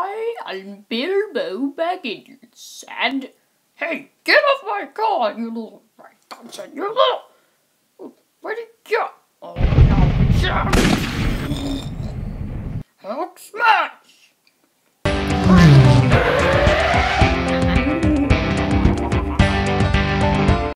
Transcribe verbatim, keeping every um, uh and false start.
I am Bilbo Baggins, and hey, get off my car, you little, you little, where'd he go?